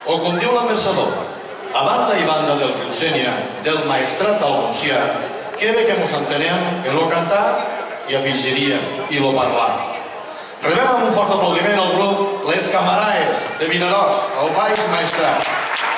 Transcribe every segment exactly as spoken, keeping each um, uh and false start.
O com diu l'Ambaixador, a banda i banda del riu Sénia, del Maestrat al Montsià, que bé que mos entenem en lo cantar i afegiríem i lo parlar. Rebem amb un fort aplaudiment al grup Les Camaraes de Vinaròs, al Baix Maestrat.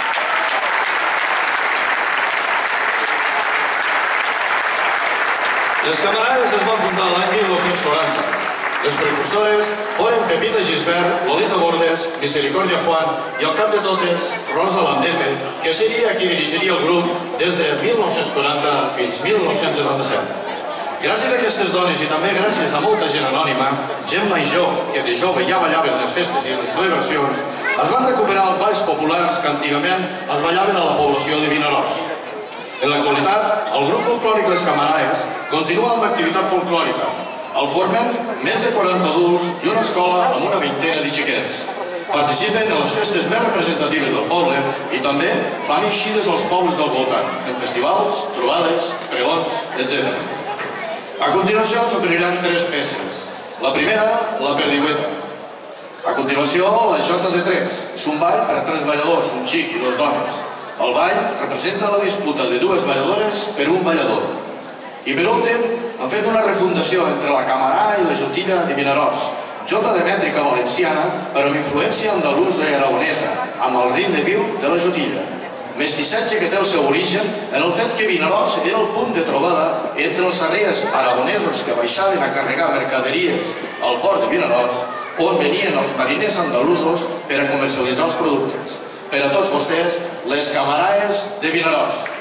Les Camaraes es van fundar l'any mil nou-cents quaranta. Les precursores foren Pepita Gisbert, Lolita Bordes, Misericòrdia Juan i al cap de totes, Rosa Landete, que seria qui dirigiria el grup des de mil nou-cents quaranta fins mil nou-cents setanta-set. Gràcies a aquestes dones i també gràcies a molta gent anònima, gent major que de jove ja ballaven les festes i les celebracions, es van recuperar els balls populars que antigament es ballaven a la població de Vinaròs. En l'actualitat, el grup folclòric Les Camaraes continua amb l'activitat folclòrica. El formen més de quaranta adults i una escola amb una vintena de xiquets. Participen en les festes més representatives del poble i també fan eixides als pobles del voltant, en festivals, trobades, pregons, etcètera. A continuació ens oferiran tres peces. La primera, la perdiueta. A continuació, la jota de tres. És un ball per a tres balladors, un xic i dues dones. El ball representa la disputa de dues balladores per un ballador. I per últim, han fet una refundació entre la camarà i la jotilla de Vinaròs. Jota de mètrica valenciana, però amb influència andalusa i aragonesa, amb el ritme viu de la jotilla. Mestissatge que té el seu origen en el fet que Vinaròs era el punt de trobada entre els arriers aragonesos que baixaven a carregar mercaderies al port de Vinaròs, on venien els mariners andalusos per a comercialitzar els productes. Per a tots vostès, les Camaraes de Vinaròs.